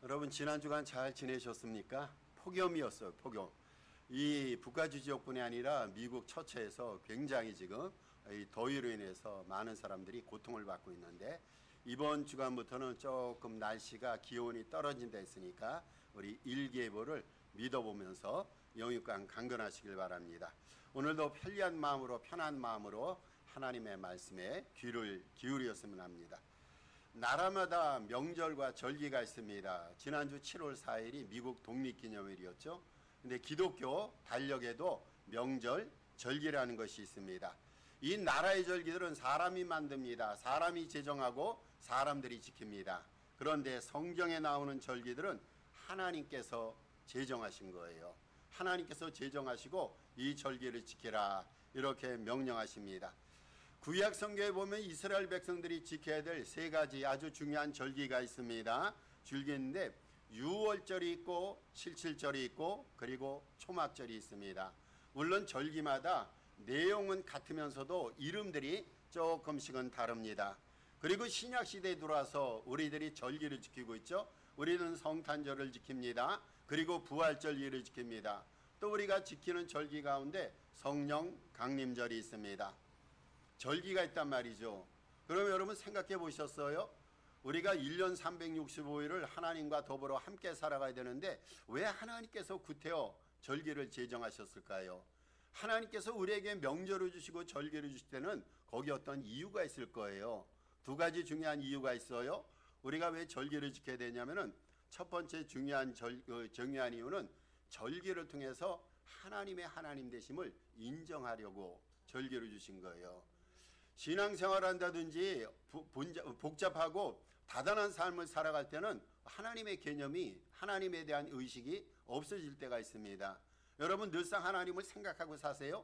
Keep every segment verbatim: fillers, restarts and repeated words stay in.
여러분 지난 주간 잘 지내셨습니까? 폭염이었어요. 폭염. 이 북가주 지역뿐이 아니라 미국 처처에서 굉장히 지금 이 더위로 인해서 많은 사람들이 고통을 받고 있는데, 이번 주간부터는 조금 날씨가 기온이 떨어진다 했으니까 우리 일기예보를 믿어보면서 영육간 강건하시길 바랍니다. 오늘도 편리한 마음으로 편한 마음으로 하나님의 말씀에 귀를 기울였으면 합니다. 나라마다 명절과 절기가 있습니다. 지난주 칠월 사일이 미국 독립기념일이었죠. 근데 기독교 달력에도 명절, 절기라는 것이 있습니다. 이 나라의 절기들은 사람이 만듭니다. 사람이 제정하고 사람들이 지킵니다. 그런데 성경에 나오는 절기들은 하나님께서 제정하신 거예요. 하나님께서 제정하시고 이 절기를 지키라 이렇게 명령하십니다. 구약 성경에 보면 이스라엘 백성들이 지켜야 될 세 가지 아주 중요한 절기가 있습니다. 줄기인데 유월절이 있고 칠칠절이 있고 그리고 초막절이 있습니다. 물론 절기마다 내용은 같으면서도 이름들이 조금씩은 다릅니다. 그리고 신약시대에 들어와서 우리들이 절기를 지키고 있죠. 우리는 성탄절을 지킵니다. 그리고 부활절기를 지킵니다. 또 우리가 지키는 절기 가운데 성령 강림절이 있습니다. 절기가 있단 말이죠. 그럼 여러분 생각해 보셨어요? 우리가 일 년 삼백육십오일을 하나님과 더불어 함께 살아가야 되는데 왜 하나님께서 구태여 절기를 제정하셨을까요? 하나님께서 우리에게 명절을 주시고 절기를 주실 때는 거기 어떤 이유가 있을 거예요. 두 가지 중요한 이유가 있어요. 우리가 왜 절기를 지켜야 되냐면은 첫 번째 중요한 절, 어, 중요한 이유는 절기를 통해서 하나님의 하나님 되심을 인정하려고 절기를 주신 거예요. 신앙생활을 한다든지 복잡하고 다단한 삶을 살아갈 때는 하나님의 개념이, 하나님에 대한 의식이 없어질 때가 있습니다. 여러분 늘상 하나님을 생각하고 사세요?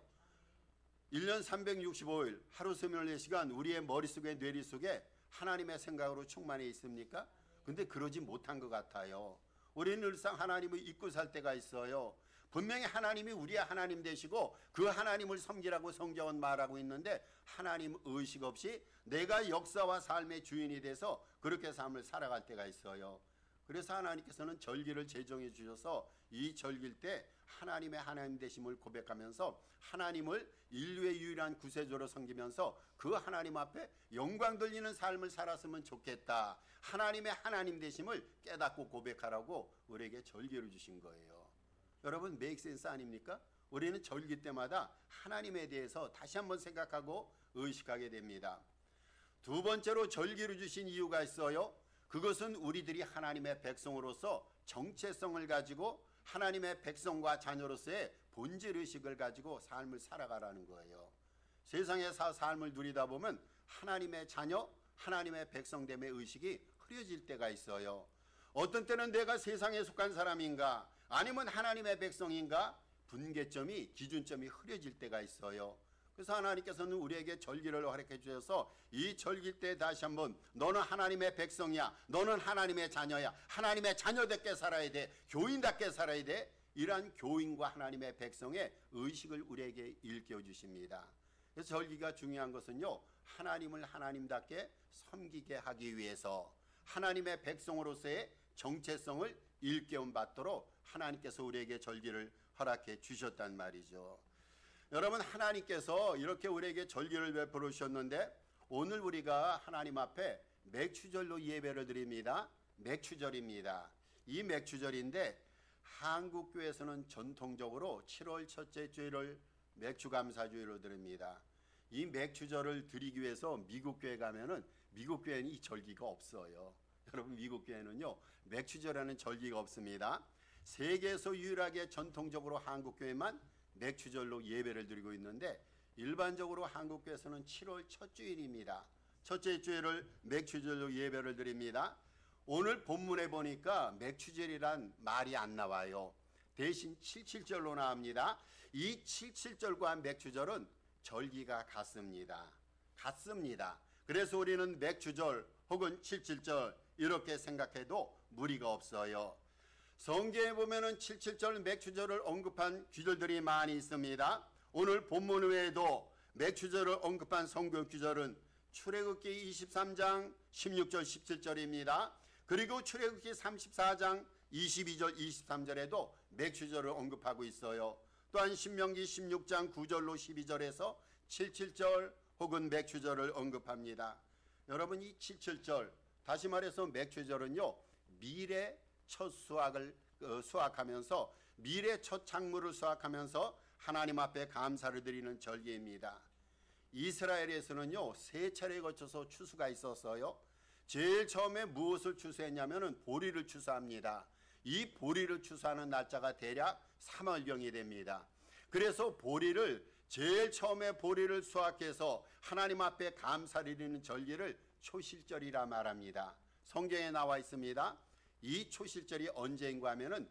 일 년 삼백육십오일 하루 이십사 시간 우리의 머릿속에 뇌리속에 하나님의 생각으로 충만해 있습니까? 근데 그러지 못한 것 같아요. 우리는 늘상 하나님을 잊고 살 때가 있어요. 분명히 하나님이 우리의 하나님 되시고 그 하나님을 섬기라고 성경은 말하고 있는데 하나님 의식 없이 내가 역사와 삶의 주인이 돼서 그렇게 삶을 살아갈 때가 있어요. 그래서 하나님께서는 절기를 제정해 주셔서 이 절기일 때 하나님의 하나님 되심을 고백하면서 하나님을 인류의 유일한 구세주로 섬기면서 그 하나님 앞에 영광 돌리는 삶을 살았으면 좋겠다. 하나님의 하나님 되심을 깨닫고 고백하라고 우리에게 절기를 주신 거예요. 여러분 메이크 센스 아닙니까? 우리는 절기 때마다 하나님에 대해서 다시 한번 생각하고 의식하게 됩니다. 두 번째로 절기를 주신 이유가 있어요. 그것은 우리들이 하나님의 백성으로서 정체성을 가지고 하나님의 백성과 자녀로서의 본질의식을 가지고 삶을 살아가라는 거예요. 세상에서 삶을 누리다 보면 하나님의 자녀, 하나님의 백성됨의 의식이 흐려질 때가 있어요. 어떤 때는 내가 세상에 속한 사람인가 아니면 하나님의 백성인가 분계점이, 기준점이 흐려질 때가 있어요. 그래서 하나님께서는 우리에게 절기를 허락해 주셔서 이 절기 때 다시 한번 너는 하나님의 백성이야, 너는 하나님의 자녀야, 하나님의 자녀답게 살아야 돼, 교인답게 살아야 돼, 이러한 교인과 하나님의 백성의 의식을 우리에게 일깨워 주십니다. 그래서 절기가 중요한 것은요, 하나님을 하나님답게 섬기게 하기 위해서 하나님의 백성으로서의 정체성을 일깨움 받도록 하나님께서 우리에게 절기를 허락해 주셨단 말이죠. 여러분 하나님께서 이렇게 우리에게 절기를 베풀어 주셨는데 오늘 우리가 하나님 앞에 맥추절로 예배를 드립니다. 맥추절입니다. 이 맥추절인데 한국교회에서는 전통적으로 칠월 첫째 주일을 맥추감사주일로 드립니다. 이 맥추절을 드리기 위해서 미국교회 가면은 미국교회는 이 절기가 없어요. 여러분 미국교회는요 맥추절에는 절기가 없습니다. 세계에서 유일하게 전통적으로 한국교회만 맥추절로 예배를 드리고 있는데 일반적으로 한국교회에서는 칠월 첫 주일입니다. 첫째 주일을 맥추절로 예배를 드립니다. 오늘 본문에 보니까 맥추절이란 말이 안 나와요. 대신 칠칠절로 나옵니다. 이 칠칠절과 맥추절은 절기가 같습니다. 같습니다. 그래서 우리는 맥추절 혹은 칠칠절 이렇게 생각해도 무리가 없어요. 성경에 보면은 칠칠절 맥추절을 언급한 규절들이 많이 있습니다. 오늘 본문 외에도 맥추절을 언급한 성경 규절은 출애굽기 이십삼장 십육절 십칠절입니다. 그리고 출애굽기 삼십사 장 이십이 절 이십삼 절에도 맥추절을 언급하고 있어요. 또한 신명기 십육 장 구 절로 십이 절에서 칠칠 절 혹은 맥추절을 언급합니다. 여러분, 이 칠칠 절, 다시 말해서 맥추절은요, 미래 첫 수확을 어, 수확하면서 미래 첫 작물을 수확하면서 하나님 앞에 감사를 드리는 절기입니다. 이스라엘에서는요, 세 차례에 거쳐서 추수가 있었어요. 제일 처음에 무엇을 추수했냐면은 보리를 추수합니다. 이 보리를 추수하는 날짜가 대략 삼월경이 됩니다. 그래서 보리를 제일 처음에 보리를 수확해서 하나님 앞에 감사를 드리는 절기를 초실절이라 말합니다. 성경에 나와 있습니다. 이 초실절이 언제인가 하면은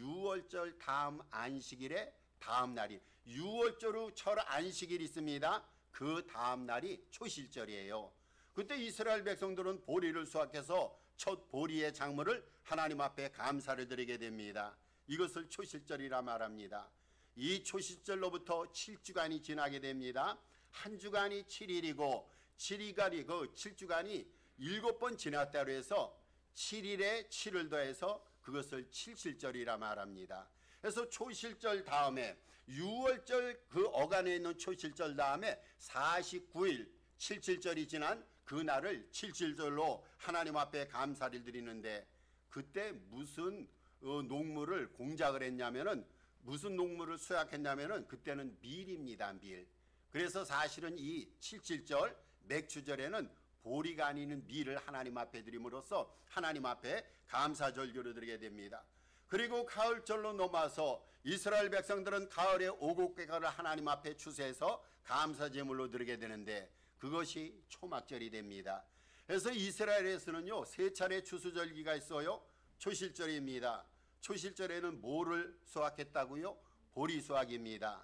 유월절 다음 안식일의 다음 날이, 유월절 후 첫 안식일이 있습니다. 그 다음 날이 초실절이에요. 그때 이스라엘 백성들은 보리를 수확해서 첫 보리의 작물을 하나님 앞에 감사를 드리게 됩니다. 이것을 초실절이라 말합니다. 이 초실절로부터 칠 주간이 지나게 됩니다. 한 주간이 칠 일이고 칠 일간이 그 칠 주간이 일곱 번 지났다고 해서 칠 일에 칠을 더해서 그것을 칠실절이라 말합니다. 그래서 초실절 다음에 유월절 그 어간에 있는 초실절 다음에 사십구 일 칠칠절이 지난 그날을 칠칠절로 하나님 앞에 감사를 드리는데, 그때 무슨 어, 농물을 공작을 했냐면은, 무슨 농물을 수확했냐면은 그때는 밀입니다. 밀. 그래서 사실은 이 칠칠절 맥추절에는 보리가 아닌 밀을 하나님 앞에 드림으로써 하나님 앞에 감사절기를 드리게 됩니다. 그리고 가을절로 넘어서 이스라엘 백성들은 가을에 오곡개가를 하나님 앞에 추수해서 감사제물로 드리게 되는데, 그것이 초막절이 됩니다. 그래서 이스라엘에서는요, 세 차례 추수절기가 있어요. 초실절입니다. 초실절에는 뭐를 수확했다고요? 보리 수확입니다.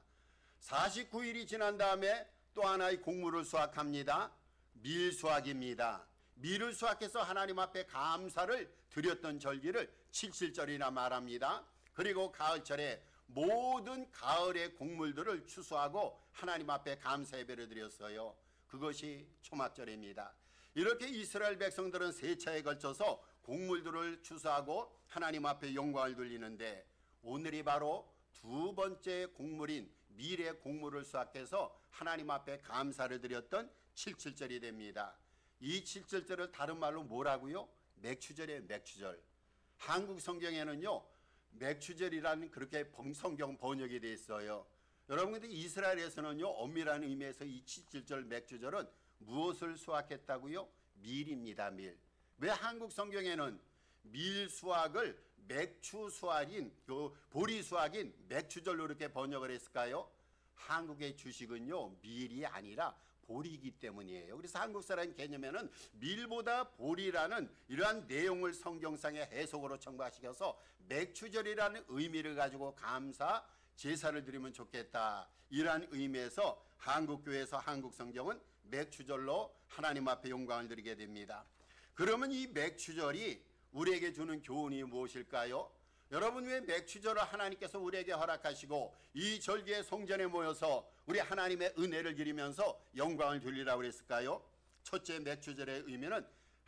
사십구 일이 지난 다음에 또 하나의 곡물을 수확합니다. 밀 수확입니다. 밀을 수확해서 하나님 앞에 감사를 드렸던 절기를 칠칠절이나 말합니다. 그리고 가을절에 모든 가을의 곡물들을 추수하고 하나님 앞에 감사 예배를 드렸어요. 그것이 초막절입니다. 이렇게 이스라엘 백성들은 세 차에 걸쳐서 곡물들을 추수하고 하나님 앞에 영광을 돌리는데, 오늘이 바로 두 번째 곡물인 밀의 곡물을 수확해서 하나님 앞에 감사를 드렸던 칠칠절이 됩니다. 이 칠칠절을 다른 말로 뭐라고요? 맥추절이에요. 맥추절. 한국 성경에는요, 맥추절이라는 그렇게 성경 번역이 되어 있어요. 여러분, 근데 이스라엘에서는요, 엄밀한 의미에서 이 칠칠절 맥추절은 무엇을 수확했다고요? 밀입니다. 밀. 왜 한국 성경에는 밀 수확을 맥추 수확인, 그 보리 수확인 맥추절로 이렇게 번역을 했을까요? 한국의 주식은요, 밀이 아니라 보리이기 때문이에요. 그래서 한국 사람 개념에는 밀보다 보리라는 이러한 내용을 성경상의 해석으로 첨가시켜서 맥추절이라는 의미를 가지고 감사 제사를 드리면 좋겠다, 이러한 의미에서 한국교회에서 한국 성경은 맥추절로 하나님 앞에 영광을 드리게 됩니다. 그러면 이 맥추절이 우리에게 주는 교훈이 무엇일까요? 여러분, 왜 맥추절을 하나님께서 우리에게 허락하시고 이 절기의 성전에 모여서 우리 하나님의 은혜를 드리면서 영광을 돌리라고 그랬을까요? 첫째, 맥추절의 의미는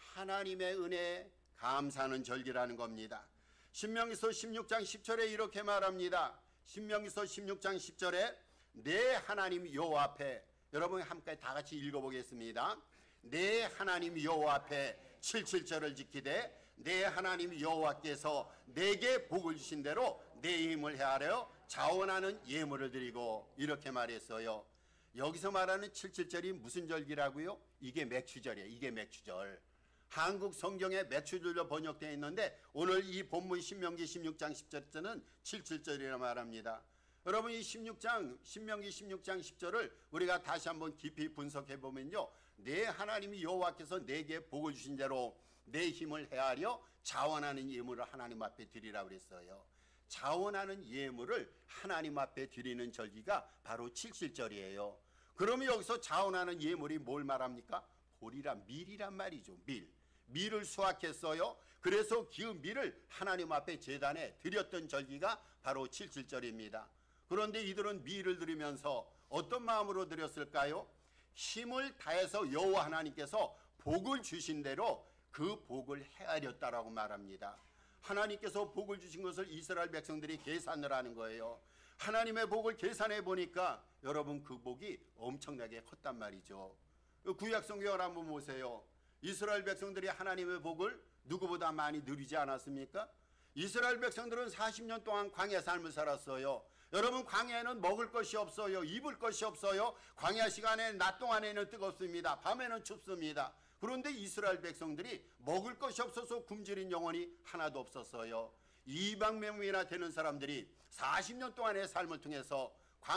하나님의 은혜에 감사하는 절기라는 겁니다. 신명기서 십육 장 십 절에 이렇게 말합니다. 신명기서 십육 장 십 절에 내 하나님 여호와 앞에, 여러분 함께 다 같이 읽어보겠습니다. 내 하나님 여호와 앞에 칠칠절을 지키되 내 하나님 여호와께서 내게 복을 주신 대로 내 힘을 헤아려 자원하는 예물을 드리고, 이렇게 말했어요. 여기서 말하는 칠칠절이 무슨 절기라고요? 이게 맥추절이에요. 이게 맥추절. 한국 성경에 맥추절로 번역되어 있는데 오늘 이 본문 신명기 십육 장 십 절에는 칠칠절이라 말합니다. 여러분, 이 십육 장 신명기 십육 장 십 절을 우리가 다시 한번 깊이 분석해 보면요, 내 하나님이 여호와께서 내게 복을 주신 대로 내 힘을 헤아려 자원하는 예물을 하나님 앞에 드리라고 그랬어요. 자원하는 예물을 하나님 앞에 드리는 절기가 바로 칠칠절이에요. 그러면 여기서 자원하는 예물이 뭘 말합니까? 보리란, 밀이란 말이죠. 밀. 밀을 수확했어요. 그래서 그 밀을 하나님 앞에 제단에 드렸던 절기가 바로 칠칠절입니다. 그런데 이들은 밀을 드리면서 어떤 마음으로 드렸을까요? 힘을 다해서 여호와 하나님께서 복을 주신 대로 그 복을 헤아렸다라고 말합니다. 하나님께서 복을 주신 것을 이스라엘 백성들이 계산을 하는 거예요. 하나님의 복을 계산해 보니까 여러분 그 복이 엄청나게 컸단 말이죠. 구약 성경을 한번 보세요. 이스라엘 백성들이 하나님의 복을 누구보다 많이 누리지 않았습니까? 이스라엘 백성들은 사십 년 동안 광야 삶을 살았어요. 여러분 광야에는 먹을 것이 없어요. 입을 것이 없어요. 광야 시간에 낮 동안에는 뜨겁습니다. 밤에는 춥습니다. 그런데 이스라엘 백성들이 먹을 것이 없어서 굶주린 영혼이 하나도 없었어요. 이백 명이나 되는 사람들이 사십 년 동안의 삶을 통해서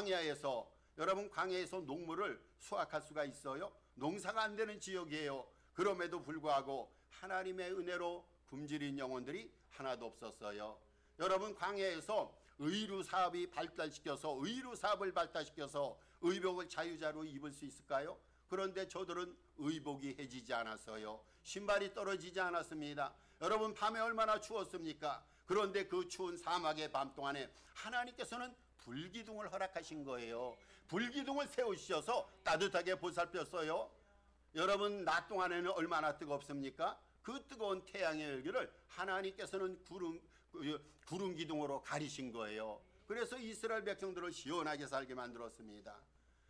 광야에서, 여러분 광야에서 농물을 수확할 수가 있어요? 농사가 안 되는 지역이에요. 그럼에도 불구하고 하나님의 은혜로 굶주린 영혼들이 하나도 없었어요. 여러분 광야에서 의루 사업이 발달시켜서 의루 사업을 발달시켜서 의복을 자유자로 입을 수 있을까요? 그런데 저들은 의복이 해지지 않았어요. 신발이 떨어지지 않았습니다. 여러분 밤에 얼마나 추웠습니까? 그런데 그 추운 사막의 밤 동안에 하나님께서는 불기둥을 허락하신 거예요. 불기둥을 세우셔서 따뜻하게 보살폈어요. 여러분 낮 동안에는 얼마나 뜨겁습니까? 그 뜨거운 태양의 열기를 하나님께서는 구름, 구름 기둥으로 가리신 거예요. 그래서 이스라엘 백성들을 시원하게 살게 만들었습니다.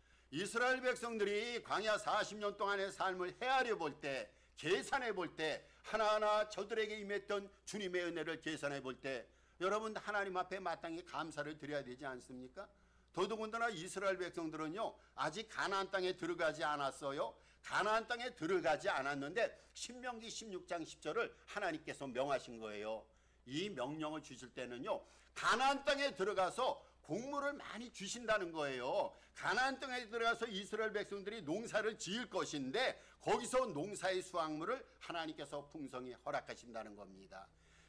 이스라엘 백성들이 광야 사십 년 동안의 삶을 헤아려 볼 때, 계산해 볼 때, 하나하나 저들에게 임했던 주님의 은혜를 계산해 볼 때 여러분 하나님 앞에 마땅히 감사를 드려야 되지 않습니까? 더더군다나 이스라엘 백성들은요 아직 가나안 땅에 들어가지 않았어요. 가나안 땅에 들어가지 않았는데 신명기 십육 장 십 절을 하나님께서 명하신 거예요. 이 명령을 주실 때는요 가나안 땅에 들어가서 곡물을 많이 주신다는 거예요. 가나안 땅에 들어가서 이스라엘 백성들이 농사를 지을 것인데 거기서 농사의 수확물을 하나님께서 풍성히 허락하신다는 겁니다.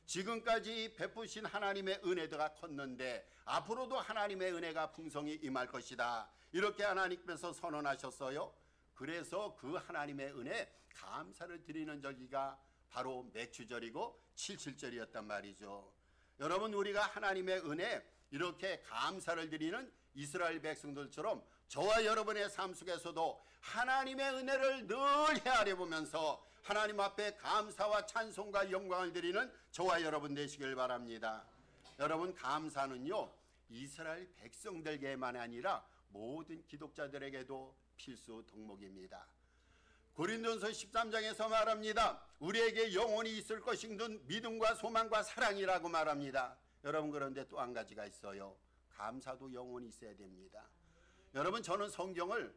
지금까지 베푸신 하나님의 은혜가 컸는데 앞으로도 하나님의 은혜가 풍성히 임할 것이다. 이렇게 하나님께서 선언하셨어요. 그래서 그 하나님의 은혜 감사를 드리는 절기가 바로 맥주절이고 칠칠절이었단 말이죠. 여러분 우리가 하나님의 은혜 이렇게 감사를 드리는 이스라엘 백성들처럼 저와 여러분의 삶 속에서도 하나님의 은혜를 늘 헤아려 보면서 하나님 앞에 감사와 찬송과 영광을 드리는 저와 여러분 되시길 바랍니다. 여러분 감사는요 이스라엘 백성들에게만 아니라 모든 기독자들에게도 필수 덕목입니다. 고린도전서 십삼 장에서 말합니다. 우리에게 영원히 있을 것인 믿음과 소망과 사랑이라고 말합니다. 여러분 그런데 또 한 가지가 있어요. 감사도 영원히 있어야 됩니다. 여러분 저는 성경을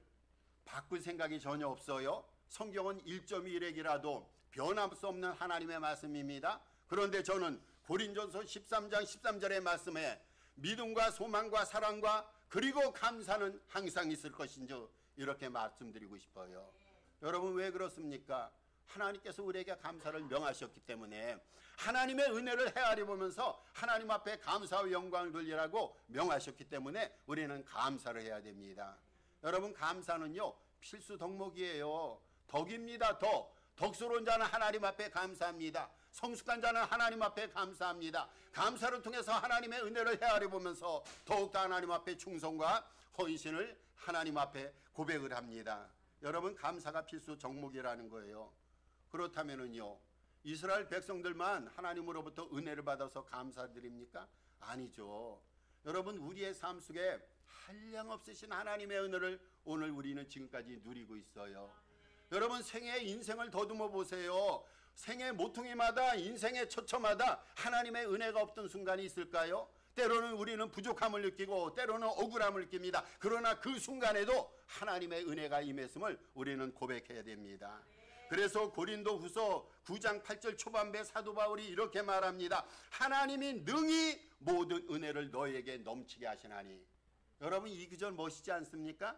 바꿀 생각이 전혀 없어요. 성경은 일 점 일 획이라도 변할 수 없는 하나님의 말씀입니다. 그런데 저는 고린도전서 십삼 장 십삼 절의 말씀에 믿음과 소망과 사랑과 그리고 감사는 항상 있을 것인지 이렇게 말씀드리고 싶어요. 여러분 왜 그렇습니까? 하나님께서 우리에게 감사를 명하셨기 때문에 하나님의 은혜를 헤아려 보면서 하나님 앞에 감사와 영광을 돌리라고 명하셨기 때문에 우리는 감사를 해야 됩니다. 여러분 감사는요 필수 덕목이에요. 덕입니다. 덕. 덕스러운 자는 하나님 앞에 감사합니다. 성숙한 자는 하나님 앞에 감사합니다. 감사를 통해서 하나님의 은혜를 헤아려 보면서 더욱더 하나님 앞에 충성과 헌신을 하나님 앞에 고백을 합니다. 여러분 감사가 필수 덕목이라는 거예요. 그렇다면은요 이스라엘 백성들만 하나님으로부터 은혜를 받아서 감사드립니까? 아니죠. 여러분 우리의 삶 속에 한량없으신 하나님의 은혜를 오늘 우리는 지금까지 누리고 있어요. 여러분 생애 인생을 더듬어 보세요. 생애 모퉁이마다 인생의 처처마다 하나님의 은혜가 없던 순간이 있을까요? 때로는 우리는 부족함을 느끼고 때로는 억울함을 느낍니다. 그러나 그 순간에도 하나님의 은혜가 임했음을 우리는 고백해야 됩니다. 그래서 고린도후서 구 장 팔 절 초반부에 사도 바울이 이렇게 말합니다. 하나님이 능히 모든 은혜를 너에게 넘치게 하시나니. 여러분 이 구절 멋있지 않습니까?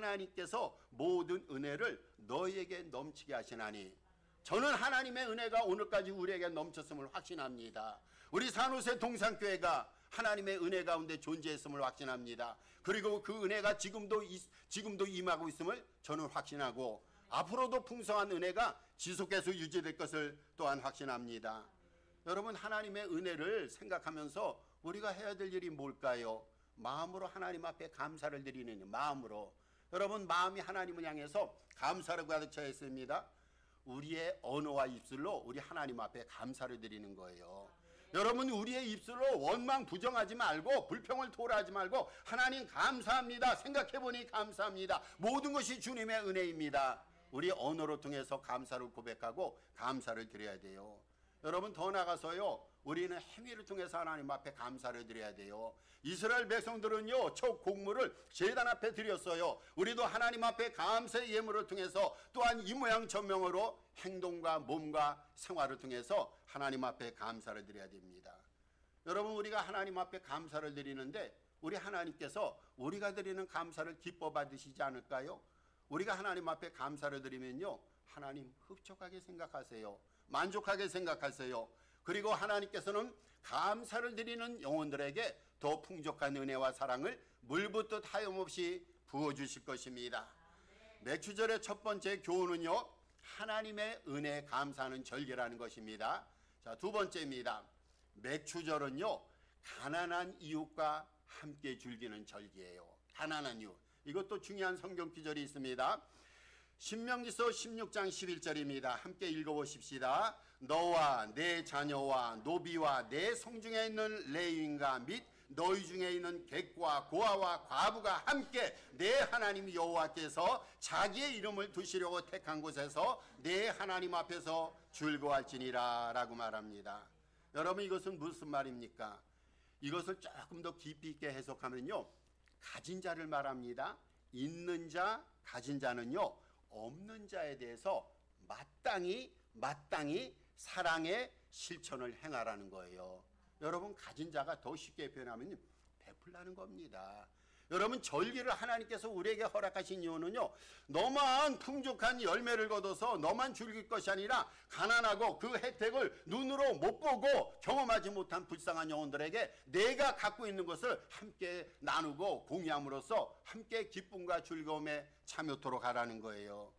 하나님께서 모든 은혜를 너에게 넘치게 하시나니. 저는 하나님의 은혜가 오늘까지 우리에게 넘쳤음을 확신합니다. 우리 산호세 동산교회가 하나님의 은혜 가운데 존재했음을 확신합니다. 그리고 그 은혜가 지금도 지금도 임하고 있음을 저는 확신하고 앞으로도 풍성한 은혜가 지속해서 유지될 것을 또한 확신합니다. 여러분 하나님의 은혜를 생각하면서 우리가 해야 될 일이 뭘까요? 마음으로 하나님 앞에 감사를 드리는 마음으로. 여러분 마음이 하나님을 향해서 감사로 가득 차 있습니다. 우리의 언어와 입술로 우리 하나님 앞에 감사를 드리는 거예요. 여러분, 우리의 입술로 원망 부정하지 말고 불평을 토로하지 말고 하나님 감사합니다, 생각해보니 감사합니다, 모든 것이 주님의 은혜입니다. 우리 언어로 통해서 감사를 고백하고 감사를 드려야 돼요. 여러분, 더 나아가서요, 우리는 행위를 통해서 하나님 앞에 감사를 드려야 돼요. 이스라엘 백성들은요, 첫 곡물을 제단 앞에 드렸어요. 우리도 하나님 앞에 감사의 예물을 통해서 또한 이 모양 저명으로 행동과 몸과 생활을 통해서 하나님 앞에 감사를 드려야 됩니다. 여러분, 우리가 하나님 앞에 감사를 드리는데 우리 하나님께서 우리가 드리는 감사를 기뻐 받으시지 않을까요? 우리가 하나님 앞에 감사를 드리면요, 하나님 흡족하게 생각하세요. 만족하게 생각하세요. 그리고 하나님께서는 감사를 드리는 영혼들에게 더 풍족한 은혜와 사랑을 물붓듯 하염없이 부어주실 것입니다. 맥주절의 첫 번째 교훈은요, 하나님의 은혜에 감사하는 절기라는 것입니다. 자, 두 번째입니다. 맥주절은요, 가난한 이웃과 함께 즐기는 절기예요. 가난한 이웃. 이것도 중요한 성경 구절이 있습니다. 신명기서 십육 장 십일 절입니다. 함께 읽어보십시다. 너와 내 자녀와 노비와 내 성중에 있는 레위인과 및 너희 중에 있는 객과 고아와 과부가 함께 내 하나님 여호와께서 자기의 이름을 두시려고 택한 곳에서 내 하나님 앞에서 즐거워할지니라 라고 말합니다. 여러분, 이것은 무슨 말입니까? 이것을 조금 더 깊이 있게 해석하면요, 가진 자를 말합니다. 있는 자, 가진 자는요, 없는 자에 대해서 마땅히 마땅히 사랑의 실천을 행하라는 거예요. 여러분, 가진 자가 더 쉽게 표현하면 베풀라는 겁니다. 여러분, 절기를 하나님께서 우리에게 허락하신 이유는요, 너만 풍족한 열매를 거둬서 너만 즐길 것이 아니라 가난하고 그 혜택을 눈으로 못 보고 경험하지 못한 불쌍한 영혼들에게 내가 갖고 있는 것을 함께 나누고 공유함으로써 함께 기쁨과 즐거움에 참여토록 하라는 거예요.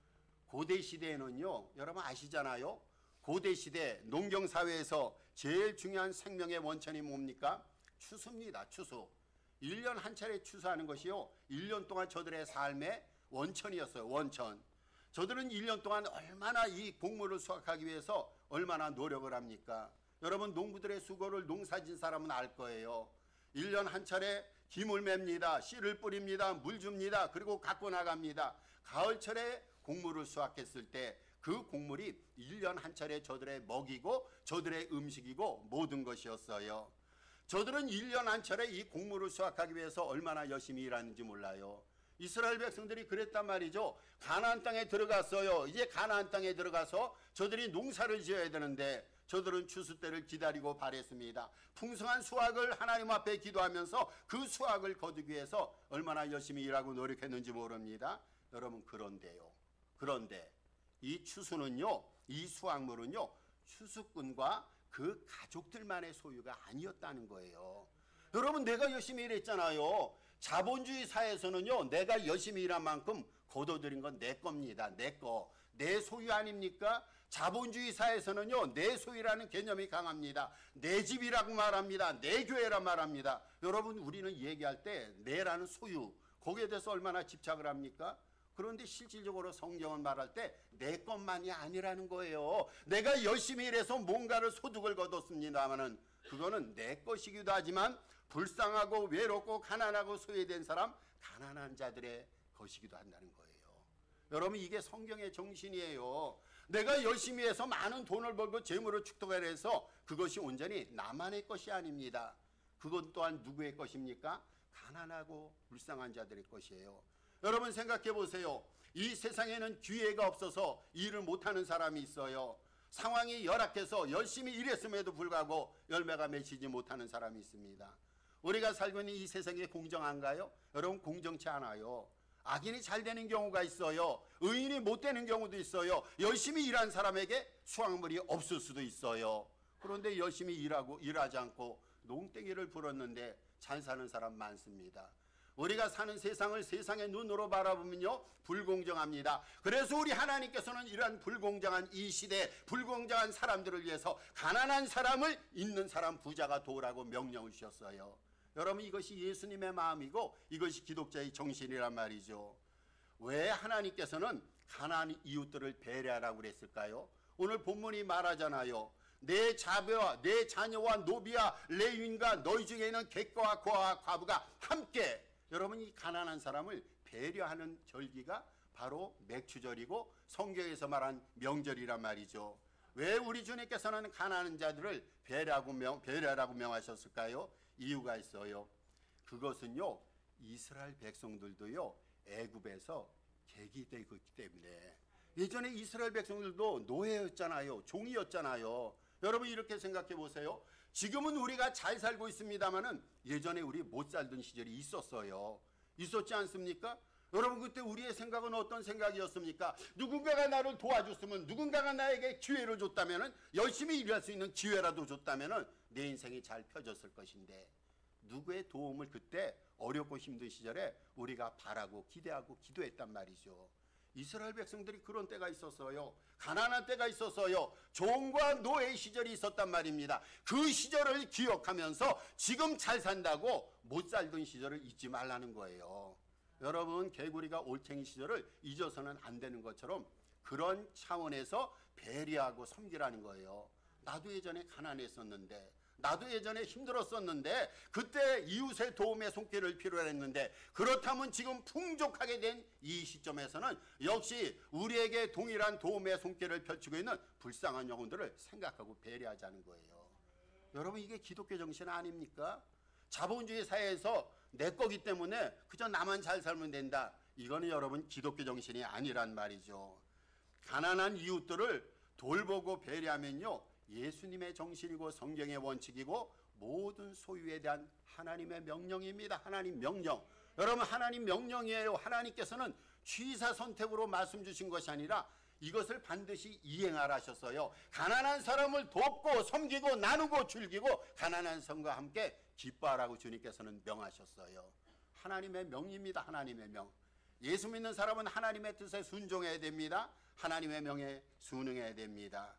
고대 시대에는요, 여러분 아시잖아요. 고대 시대 농경사회에서 제일 중요한 생명의 원천이 뭡니까? 추수입니다. 추수. 일 년 한 차례 추수하는 것이요, 일 년 동안 저들의 삶의 원천이었어요. 원천. 저들은 일 년 동안 얼마나 이 곡물을 수확하기 위해서 얼마나 노력을 합니까? 여러분, 농부들의 수고를 농사진 사람은 알 거예요. 일 년 한 차례 김을 맵니다. 씨를 뿌립니다. 물 줍니다. 그리고 갖고 나갑니다. 가을철에 곡물을 수확했을 때 그 곡물이 일 년 한 차례 저들의 먹이고 저들의 음식이고 모든 것이었어요. 저들은 일 년 한 차례 이 곡물을 수확하기 위해서 얼마나 열심히 일하는지 몰라요. 이스라엘 백성들이 그랬단 말이죠. 가나안 땅에 들어갔어요. 이제 가나안 땅에 들어가서 저들이 농사를 지어야 되는데 저들은 추수 때를 기다리고 바랬습니다. 풍성한 수확을 하나님 앞에 기도하면서 그 수확을 거두기 위해서 얼마나 열심히 일하고 노력했는지 모릅니다. 여러분, 그런데요. 그런데 이 추수는요, 이 수확물은요, 추수꾼과 그 가족들만의 소유가 아니었다는 거예요. 여러분, 내가 열심히 일했잖아요. 자본주의 사회에서는요, 내가 열심히 일한 만큼 거둬들인 건 내 겁니다. 내 거. 내 소유 아닙니까? 자본주의 사회에서는요, 내 소유라는 개념이 강합니다. 내 집이라고 말합니다. 내 교회라 말합니다. 여러분, 우리는 얘기할 때 내라는 소유, 거기에 대해서 얼마나 집착을 합니까? 그런데 실질적으로 성경은 말할 때 내 것만이 아니라는 거예요. 내가 열심히 일해서 뭔가를 소득을 거뒀습니다마는 그거는 내 것이기도 하지만 불쌍하고 외롭고 가난하고 소외된 사람, 가난한 자들의 것이기도 한다는 거예요. 여러분, 이게 성경의 정신이에요. 내가 열심히 해서 많은 돈을 벌고 재물을 축적을 해서 그것이 온전히 나만의 것이 아닙니다. 그것 또한 누구의 것입니까? 가난하고 불쌍한 자들의 것이에요. 여러분, 생각해 보세요. 이 세상에는 기회가 없어서 일을 못하는 사람이 있어요. 상황이 열악해서 열심히 일했음에도 불구하고 열매가 맺히지 못하는 사람이 있습니다. 우리가 살고 있는 이 세상이 공정한가요? 여러분, 공정치 않아요. 악인이 잘 되는 경우가 있어요. 의인이 못 되는 경우도 있어요. 열심히 일한 사람에게 수확물이 없을 수도 있어요. 그런데 열심히 일하고 일하지 않고 농땡이를 불었는데 잘 사는 사람 많습니다. 우리가 사는 세상을 세상의 눈으로 바라보면요, 불공정합니다. 그래서 우리 하나님께서는 이러한 불공정한 이 시대, 불공정한 사람들을 위해서 가난한 사람을 있는 사람 부자가 도우라고 명령을 주셨어요. 여러분, 이것이 예수님의 마음이고 이것이 기독자의 정신이란 말이죠. 왜 하나님께서는 가난한 이웃들을 배려하라고 그랬을까요? 오늘 본문이 말하잖아요. 내 자녀와 내 자녀와 노비와 레위인과 너희 중에 있는 객과와 고아와 과부가 함께, 여러분 이 가난한 사람을 배려하는 절기가 바로 맥추절이고 성경에서 말한 명절이란 말이죠. 왜 우리 주님께서는 가난한 자들을 배려하고 명, 배려하라고 명하셨을까요? 이유가 있어요. 그것은요, 이스라엘 백성들도요 애굽에서 객이되고 있기 때문에. 예전에 이스라엘 백성들도 노예였잖아요. 종이었잖아요. 여러분 이렇게 생각해 보세요. 지금은 우리가 잘 살고 있습니다마는 예전에 우리 못 살던 시절이 있었어요. 있었지 않습니까? 여러분 그때 우리의 생각은 어떤 생각이었습니까? 누군가가 나를 도와줬으면, 누군가가 나에게 기회를 줬다면, 열심히 일할 수 있는 기회라도 줬다면 내 인생이 잘 펴졌을 것인데, 누구의 도움을 그때 어렵고 힘든 시절에 우리가 바라고 기대하고 기도했단 말이죠. 이스라엘 백성들이 그런 때가 있었어요. 가난한 때가 있었어요. 종과 노예 시절이 있었단 말입니다. 그 시절을 기억하면서 지금 잘 산다고 못 살던 시절을 잊지 말라는 거예요. 여러분 개구리가 올챙이 시절을 잊어서는 안 되는 것처럼 그런 차원에서 배려하고 섬기라는 거예요. 나도 예전에 가난했었는데, 나도 예전에 힘들었었는데, 그때 이웃의 도움에 손길을 필요로 했는데, 그렇다면 지금 풍족하게 된 이 시점에서는 역시 우리에게 동일한 도움의 손길을 펼치고 있는 불쌍한 영혼들을 생각하고 배려하자는 거예요. 여러분 이게 기독교 정신 아닙니까? 자본주의 사회에서 내 거기 때문에 그저 나만 잘 살면 된다. 이거는 여러분 기독교 정신이 아니란 말이죠. 가난한 이웃들을 돌보고 배려하면요, 예수님의 정신이고 성경의 원칙이고 모든 소유에 대한 하나님의 명령입니다. 하나님 명령. 여러분 하나님 명령이에요. 하나님께서는 취사 선택으로 말씀 주신 것이 아니라 이것을 반드시 이행하라 하셨어요. 가난한 사람을 돕고 섬기고 나누고 즐기고 가난한 성과 함께 기뻐하라고 주님께서는 명하셨어요. 하나님의 명입니다. 하나님의 명. 예수 믿는 사람은 하나님의 뜻에 순종해야 됩니다. 하나님의 명에 순응해야 됩니다.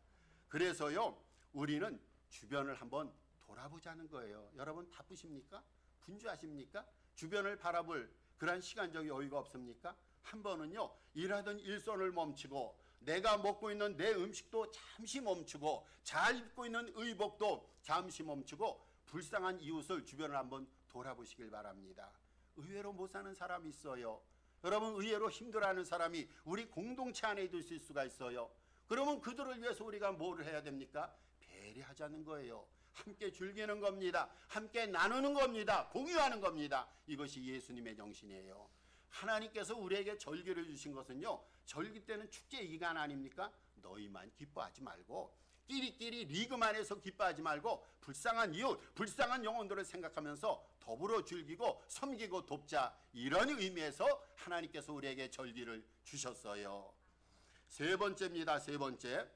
그래서요 우리는 주변을 한번 돌아보자는 거예요. 여러분 바쁘십니까? 분주하십니까? 주변을 바라볼 그런 시간적 여유가 없습니까? 한 번은요 일하던 일손을 멈추고 내가 먹고 있는 내 음식도 잠시 멈추고 잘 입고 있는 의복도 잠시 멈추고 불쌍한 이웃을 주변을 한번 돌아보시길 바랍니다. 의외로 못 사는 사람이 있어요. 여러분 의외로 힘들어하는 사람이 우리 공동체 안에도 있을 수가 있어요. 그러면 그들을 위해서 우리가 뭘 해야 됩니까? 배려하자는 거예요. 함께 즐기는 겁니다. 함께 나누는 겁니다. 공유하는 겁니다. 이것이 예수님의 정신이에요. 하나님께서 우리에게 절기를 주신 것은요 절기 때는 축제 기간 아닙니까? 너희만 기뻐하지 말고 끼리끼리 리그만 해서 기뻐하지 말고 불쌍한 이웃, 불쌍한 영혼들을 생각하면서 더불어 즐기고 섬기고 돕자, 이런 의미에서 하나님께서 우리에게 절기를 주셨어요. 세 번째입니다. 세 번째,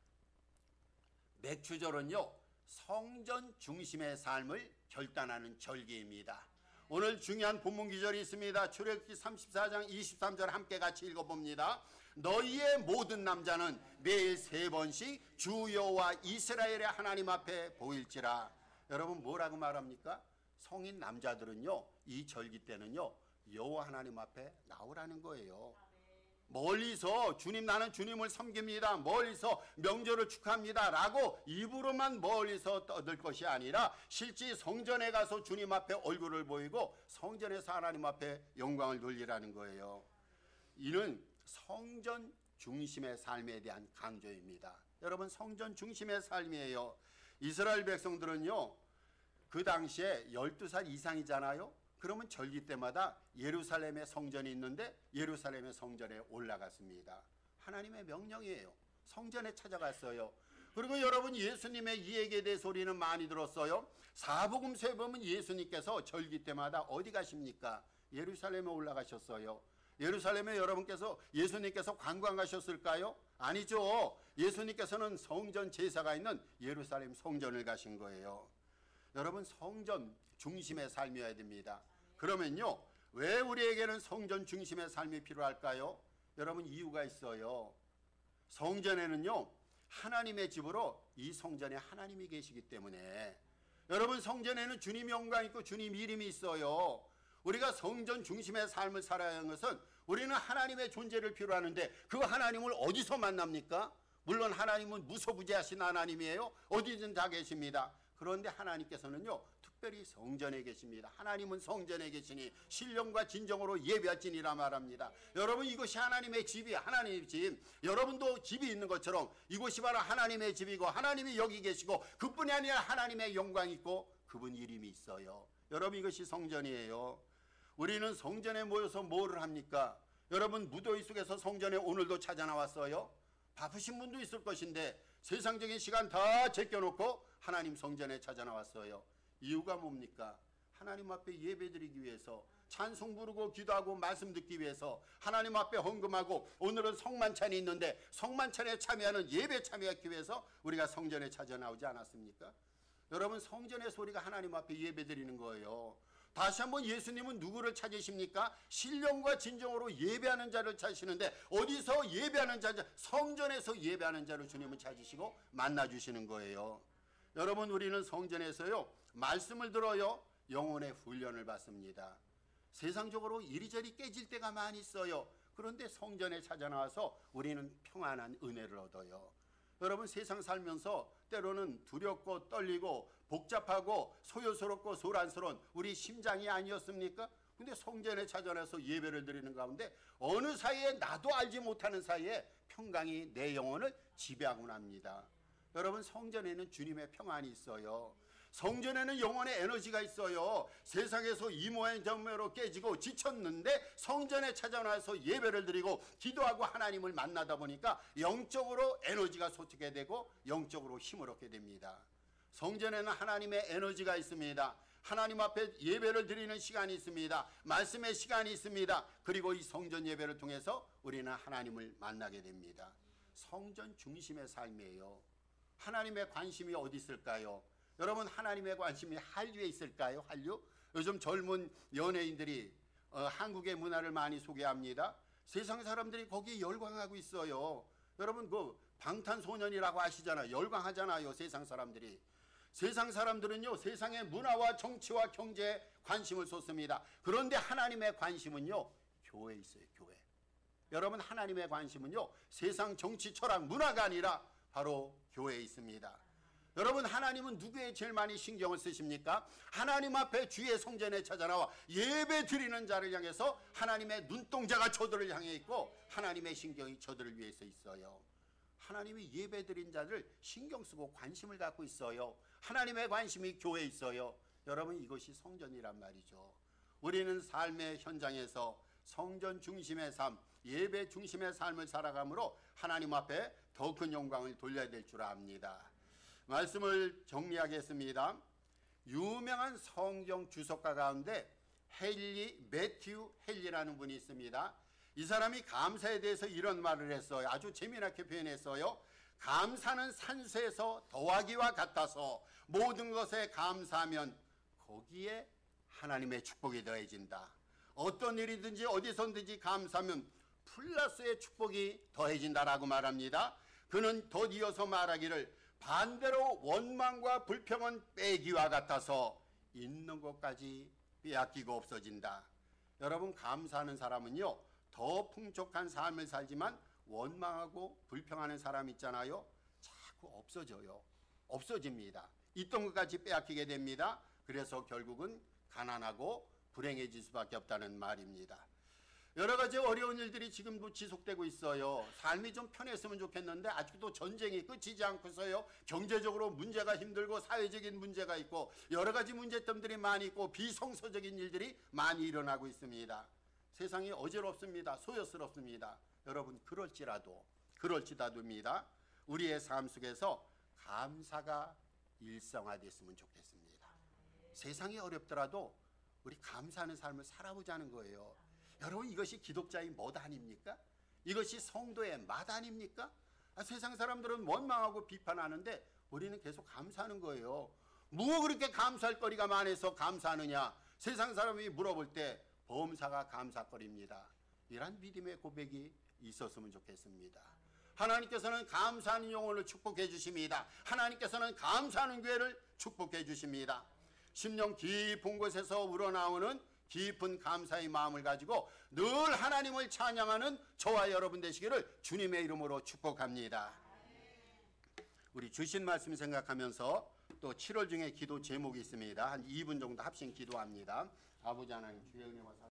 맥추절은요 성전 중심의 삶을 결단하는 절기입니다. 오늘 중요한 본문 기절이 있습니다. 출애굽기 삼십사 장 이십삼 절 함께 같이 읽어봅니다. 너희의 모든 남자는 매일 세 번씩 주 여호와 이스라엘의 하나님 앞에 보일지라. 여러분 뭐라고 말합니까? 성인 남자들은요 이 절기 때는요 여호와 하나님 앞에 나오라는 거예요. 멀리서 주님 나는 주님을 섬깁니다, 멀리서 명절을 축하합니다 라고 입으로만 멀리서 떠들 것이 아니라 실제 성전에 가서 주님 앞에 얼굴을 보이고 성전에서 하나님 앞에 영광을 돌리라는 거예요. 이는 성전 중심의 삶에 대한 강조입니다. 여러분 성전 중심의 삶이에요. 이스라엘 백성들은요 그 당시에 열두 살 이상이잖아요. 그러면 절기 때마다 예루살렘의 성전이 있는데 예루살렘의 성전에 올라갔습니다. 하나님의 명령이에요. 성전에 찾아갔어요. 그리고 여러분 예수님의 이 얘기에 대해서 우리는 많이 들었어요. 사복음서에 보면 예수님께서 절기 때마다 어디 가십니까? 예루살렘에 올라가셨어요. 예루살렘에 여러분께서 예수님께서 관광 가셨을까요? 아니죠. 예수님께서는 성전 제사가 있는 예루살렘 성전을 가신 거예요. 여러분 성전 중심의 삶이어야 됩니다. 그러면요 왜 우리에게는 성전 중심의 삶이 필요할까요? 여러분 이유가 있어요. 성전에는요 하나님의 집으로 이 성전에 하나님이 계시기 때문에. 여러분 성전에는 주님 영광 있고 주님 이름이 있어요. 우리가 성전 중심의 삶을 살아야 하는 것은 우리는 하나님의 존재를 필요로 하는데 그 하나님을 어디서 만납니까? 물론 하나님은 무소부재하신 하나님이에요. 어디든 다 계십니다. 그런데 하나님께서는요 특별히 성전에 계십니다. 하나님은 성전에 계시니 신령과 진정으로 예배할지니라 말합니다. 여러분 이것이 하나님의 집이 하나님의 집. 여러분도 집이 있는 것처럼 이곳이 바로 하나님의 집이고 하나님이 여기 계시고 그뿐이 아니라 하나님의 영광이 있고 그분 이름이 있어요. 여러분 이것이 성전이에요. 우리는 성전에 모여서 뭐를 합니까? 여러분 무더위 속에서 성전에 오늘도 찾아 나왔어요. 바쁘신 분도 있을 것인데 세상적인 시간 다 제껴놓고 하나님 성전에 찾아 나왔어요. 이유가 뭡니까? 하나님 앞에 예배드리기 위해서, 찬송 부르고 기도하고 말씀 듣기 위해서, 하나님 앞에 헌금하고, 오늘은 성만찬이 있는데 성만찬에 참여하는 예배 참여하기 위해서 우리가 성전에 찾아 나오지 않았습니까? 여러분 성전에서 우리가 하나님 앞에 예배드리는 거예요. 다시 한번 예수님은 누구를 찾으십니까? 신령과 진정으로 예배하는 자를 찾으시는데 어디서 예배하는 자? 성전에서 예배하는 자를 주님은 찾으시고 만나주시는 거예요. 여러분 우리는 성전에서요 말씀을 들어요 영혼의 훈련을 받습니다. 세상적으로 이리저리 깨질 때가 많이 있어요. 그런데 성전에 찾아 나와서 우리는 평안한 은혜를 얻어요. 여러분 세상 살면서 때로는 두렵고 떨리고 복잡하고 소요스럽고 소란스러운 우리 심장이 아니었습니까? 근데 성전에 찾아나서 예배를 드리는 가운데 어느 사이에 나도 알지 못하는 사이에 평강이 내 영혼을 지배하곤 합니다. 여러분 성전에는 주님의 평안이 있어요. 성전에는 영혼의 에너지가 있어요. 세상에서 이 모양 저 모양으로 깨지고 지쳤는데 성전에 찾아나서 예배를 드리고 기도하고 하나님을 만나다 보니까 영적으로 에너지가 솟게 되고 영적으로 힘을 얻게 됩니다. 성전에는 하나님의 에너지가 있습니다. 하나님 앞에 예배를 드리는 시간이 있습니다. 말씀의 시간이 있습니다. 그리고 이 성전 예배를 통해서 우리는 하나님을 만나게 됩니다. 성전 중심의 삶이에요. 하나님의 관심이 어디 있을까요? 여러분 하나님의 관심이 한류에 있을까요? 한류? 요즘 젊은 연예인들이 어, 한국의 문화를 많이 소개합니다. 세상 사람들이 거기에 열광하고 있어요. 여러분 그 방탄소년이라고 아시잖아요. 열광하잖아요. 세상 사람들이. 세상 사람들은요 세상의 문화와 정치와 경제에 관심을 쏟습니다. 그런데 하나님의 관심은요 교회에 있어요. 교회. 여러분 하나님의 관심은요 세상 정치 철학 문화가 아니라 바로 교회에 있습니다. 여러분 하나님은 누구에 제일 많이 신경을 쓰십니까? 하나님 앞에 주의 성전에 찾아나와 예배 드리는 자를 향해서 하나님의 눈동자가 저들을 향해 있고 하나님의 신경이 저들을 위해서 있어요. 하나님이 예배 드린 자를 신경 쓰고 관심을 갖고 있어요. 하나님의 관심이 교회에 있어요. 여러분 이것이 성전이란 말이죠. 우리는 삶의 현장에서 성전 중심의 삶, 예배 중심의 삶을 살아가므로 하나님 앞에 더 큰 영광을 돌려야 될 줄 압니다. 말씀을 정리하겠습니다. 유명한 성경 주석가 가운데 헨리 매튜 헨리라는 분이 있습니다. 이 사람이 감사에 대해서 이런 말을 했어요. 아주 재미나게 표현했어요. 감사는 산수에서 더하기와 같아서 모든 것에 감사하면 거기에 하나님의 축복이 더해진다. 어떤 일이든지 어디서든지 감사하면 플러스의 축복이 더해진다라고 말합니다. 그는 덧이어서 말하기를 반대로 원망과 불평은 빼기와 같아서 있는 것까지 빼앗기고 없어진다. 여러분 감사하는 사람은요 더 풍족한 삶을 살지만 원망하고 불평하는 사람 있잖아요. 자꾸 없어져요. 없어집니다. 있던 것까지 빼앗기게 됩니다. 그래서 결국은 가난하고 불행해질 수밖에 없다는 말입니다. 여러 가지 어려운 일들이 지금도 지속되고 있어요. 삶이 좀 편했으면 좋겠는데 아직도 전쟁이 끝이지 않고서요. 경제적으로 문제가 힘들고 사회적인 문제가 있고 여러 가지 문제점들이 많이 있고 비성서적인 일들이 많이 일어나고 있습니다. 세상이 어지럽습니다. 소요스럽습니다. 여러분 그럴지라도 그럴지라도입니다. 우리의 삶 속에서 감사가 일상화됐으면 좋겠습니다. 세상이 어렵더라도 우리 감사하는 삶을 살아보자는 거예요. 여러분 이것이 기독자의 멋 아닙니까? 이것이 성도의 맛 아닙니까? 아, 세상 사람들은 원망하고 비판하는데 우리는 계속 감사하는 거예요. 뭐 그렇게 감사할 거리가 많아서 감사하느냐? 세상 사람이 물어볼 때 범사가 감사거리입니다. 이런 믿음의 고백이 있었으면 좋겠습니다. 하나님께서는 감사하는 영혼을 축복해 주십니다. 하나님께서는 감사하는 교회를 축복해 주십니다. 심령 깊은 곳에서 우러나오는 깊은 감사의 마음을 가지고 늘 하나님을 찬양하는 저와 여러분 되시기를 주님의 이름으로 축복합니다. 우리 주신 말씀 생각하면서 또 칠월 중에 기도 제목이 있습니다. 한 이 분 정도 합심 기도합니다. 아버지 하나님 주의 은혜와